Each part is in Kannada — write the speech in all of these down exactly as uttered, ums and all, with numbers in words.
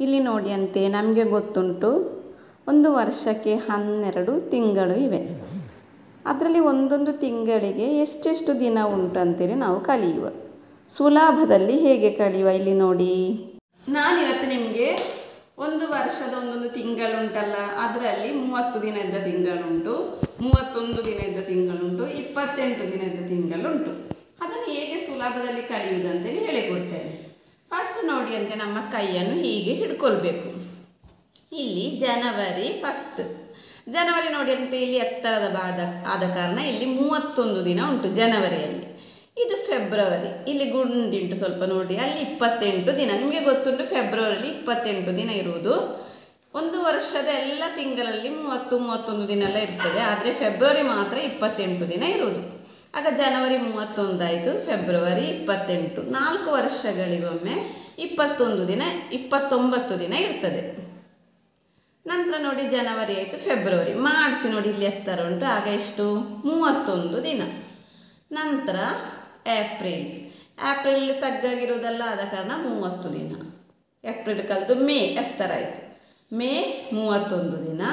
ಇಲ್ಲಿ ನೋಡಿ ಅಂತೆ ನಮಗೆ ಗೊತ್ತುಂಟು ಒಂದು ವರ್ಷಕ್ಕೆ ಹನ್ನೆರಡು ತಿಂಗಳು ಇವೆ. ಅದರಲ್ಲಿ ಒಂದೊಂದು ತಿಂಗಳಿಗೆ ಎಷ್ಟೆಷ್ಟು ದಿನ ಉಂಟು ಅಂತೇಳಿ ನಾವು ಕಲಿಯುವ. ಸುಲಭದಲ್ಲಿ ಹೇಗೆ ಕಲಿಯುವ ಇಲ್ಲಿ ನೋಡಿ. ನಾನಿವತ್ತು ನಿಮಗೆ ಒಂದು ವರ್ಷದ ಒಂದೊಂದು ತಿಂಗಳುಂಟಲ್ಲ, ಅದರಲ್ಲಿ ಮೂವತ್ತು ದಿನದ ತಿಂಗಳುಂಟು, ಮೂವತ್ತೊಂದು ದಿನದ ತಿಂಗಳುಂಟು, ಇಪ್ಪತ್ತೆಂಟು ದಿನದ ತಿಂಗಳುಂಟು. ಅದನ್ನು ಹೇಗೆ ಸುಲಭದಲ್ಲಿ ಕಲಿಯುವುದಂತೇಳಿ ಹೇಳಿಕೊಡ್ತೇನೆ. ಫಸ್ಟ್ ನೋಡಿ ಅಂತೆ ನಮ್ಮ ಕೈಯನ್ನು ಹೀಗೆ ಹಿಡ್ಕೊಳ್ಬೇಕು. ಇಲ್ಲಿ ಜನವರಿ ಫಸ್ಟ್, ಜನವರಿ ನೋಡಿ ಅಂತ ಇಲ್ಲಿ ಎತ್ತರದ ಬಾದ ಆದ ಕಾರಣ ಇಲ್ಲಿ ಮೂವತ್ತೊಂದು ದಿನ ಉಂಟು ಜನವರಿಯಲ್ಲಿ. ಇದು ಫೆಬ್ರವರಿ, ಇಲ್ಲಿ ಗುಂಡಿಂಟು ಸ್ವಲ್ಪ ನೋಡಿ, ಅಲ್ಲಿ ಇಪ್ಪತ್ತೆಂಟು ದಿನ. ನಿಮಗೆ ಗೊತ್ತುಂಟು ಫೆಬ್ರವರಿಯಲ್ಲಿ ಇಪ್ಪತ್ತೆಂಟು ದಿನ ಇರುವುದು. ಒಂದು ವರ್ಷದ ಎಲ್ಲ ತಿಂಗಳಲ್ಲಿ ಮೂವತ್ತು ಮೂವತ್ತೊಂದು ದಿನ ಎಲ್ಲ ಇರ್ತದೆ, ಆದರೆ ಫೆಬ್ರವರಿ ಮಾತ್ರ ಇಪ್ಪತ್ತೆಂಟು ದಿನ ಇರುವುದು. ಆಗ ಜನವರಿ ಮೂವತ್ತೊಂದಾಯಿತು, ಫೆಬ್ರವರಿ ಇಪ್ಪತ್ತೆಂಟು, ನಾಲ್ಕು ವರ್ಷಗಳಿಗೊಮ್ಮೆ ಇಪ್ಪತ್ತೊಂದು ದಿನ ಇಪ್ಪತ್ತೊಂಬತ್ತು ದಿನ ಇರ್ತದೆ. ನಂತರ ನೋಡಿ ಜನವರಿ ಆಯಿತು, ಫೆಬ್ರವರಿ, ಮಾರ್ಚ್ ನೋಡಿ ಇಲ್ಲಿ ಎತ್ತರ ಉಂಟು, ಆಗ ಎಷ್ಟು ಮೂವತ್ತೊಂದು ದಿನ. ನಂತರ ಏಪ್ರಿಲ್, ಏಪ್ರಿಲ್ ತಗ್ಗಾಗಿರೋದಲ್ಲ ಆದ ಕಾರಣ ಮೂವತ್ತು ದಿನ. ಏಪ್ರಿಲ್ ಕಳೆದು ಮೇ ಎತ್ತರ ಆಯಿತು, ಮೇ ಮೂವತ್ತೊಂದು ದಿನ.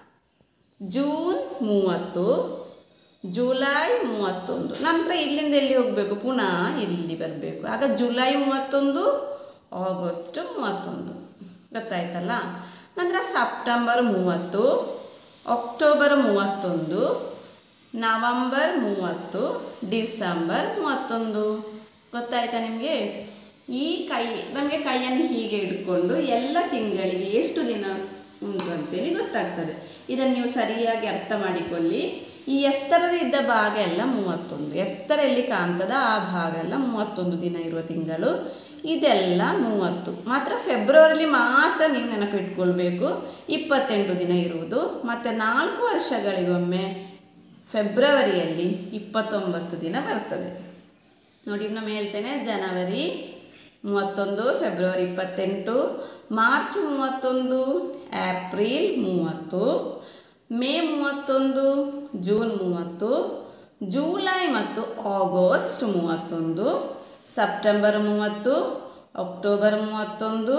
ಜೂನ್ ಮೂವತ್ತು, ಜುಲೈ ಮೂವತ್ತೊಂದು. ನಂತರ ಇಲ್ಲಿಂದ ಎಲ್ಲಿ ಹೋಗಬೇಕು, ಪುನಃ ಇಲ್ಲಿ ಬರಬೇಕು. ಆಗ ಜುಲೈ ಮೂವತ್ತೊಂದು, ಆಗಸ್ಟ್ ಮೂವತ್ತೊಂದು, ಗೊತ್ತಾಯ್ತಲ್ಲ. ನಂತರ ಸೆಪ್ಟೆಂಬರ್ ಮೂವತ್ತು, ಅಕ್ಟೋಬರ್ ಮೂವತ್ತೊಂದು, ನವಂಬರ್ ಮೂವತ್ತು, ಡಿಸೆಂಬರ್ ಮೂವತ್ತೊಂದು. ಗೊತ್ತಾಯ್ತಾ ನಿಮಗೆ. ಈ ಕೈ ನಮಗೆ ಕೈಯನ್ನು ಹೀಗೆ ಇಟ್ಕೊಂಡು ಎಲ್ಲ ತಿಂಗಳಿಗೆ ಎಷ್ಟು ದಿನ ಉಂಟು ಅಂತೇಳಿ ಗೊತ್ತಾಗ್ತದೆ. ಇದನ್ನು ನೀವು ಸರಿಯಾಗಿ ಅರ್ಥ ಮಾಡಿಕೊಳ್ಳಿ. ಈ ಎತ್ತರದ ಇದ್ದ ಭಾಗ ಎಲ್ಲ ಮೂವತ್ತೊಂದು, ಎತ್ತರ ಎಲ್ಲಿ ಕಾಣ್ತದ ಆ ಭಾಗ ಎಲ್ಲ ಮೂವತ್ತೊಂದು ದಿನ ಇರುವ ತಿಂಗಳು. ಇದೆಲ್ಲ ಮೂವತ್ತು. ಮಾತ್ರ ಫೆಬ್ರವರಿಲಿ ಮಾತ್ರ ನೀವು ನೆನಪಿಟ್ಕೊಳ್ಬೇಕು ಇಪ್ಪತ್ತೆಂಟು ದಿನ ಇರುವುದು. ಮತ್ತು ನಾಲ್ಕು ವರ್ಷಗಳಿಗೊಮ್ಮೆ ಫೆಬ್ರವರಿಯಲ್ಲಿ ಇಪ್ಪತ್ತೊಂಬತ್ತು ದಿನ ಬರ್ತದೆ. ನೋಡಿ ಇನ್ನೊಮ್ಮೆ ಹೇಳ್ತೇನೆ, ಜನವರಿ ಮೂವತ್ತೊಂದು, ಫೆಬ್ರವರಿ ಇಪ್ಪತ್ತೆಂಟು, ಮಾರ್ಚ್ ಮೂವತ್ತೊಂದು, ಏಪ್ರಿಲ್ ಮೂವತ್ತು, ಮೇ ಮೂವತ್ತೊಂದು, ಜೂನ್ ಮೂವತ್ತು, ಜುಲೈ ಮತ್ತು ಆಗಸ್ಟ್ ಮೂವತ್ತೊಂದು, ಸೆಪ್ಟೆಂಬರ್ ಮೂವತ್ತು, ಅಕ್ಟೋಬರ್ ಮೂವತ್ತೊಂದು,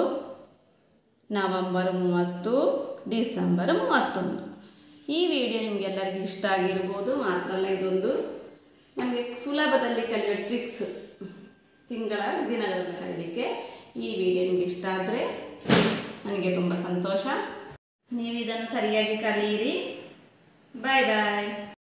ನವಂಬರ್ ಮೂವತ್ತು, ಡಿಸೆಂಬರ್ ಮೂವತ್ತೊಂದು. ಈ ವಿಡಿಯೋ ನಿಮಗೆಲ್ಲರಿಗೂ ಇಷ್ಟ ಆಗಿರ್ಬೋದು. ಮಾತ್ರ ಅಲ್ಲ, ಇದೊಂದು ನಮಗೆ ಸುಲಭದಲ್ಲಿ ಕಲಿಯುವ ಟ್ರಿಕ್ಸ್, ತಿಂಗಳ ದಿನಗಳನ್ನು ಕಲಿಯಲಿಕ್ಕೆ. ಈ ವಿಡಿಯೋ ನಿಮಗೆ ಇಷ್ಟ ಆದರೆ ನನಗೆ ತುಂಬ ಸಂತೋಷ. ನೀವು ಇದನ್ನು ಸರಿಯಾಗಿ ಕಲಿಯಿರಿ. ಬಾಯ್ ಬಾಯ್.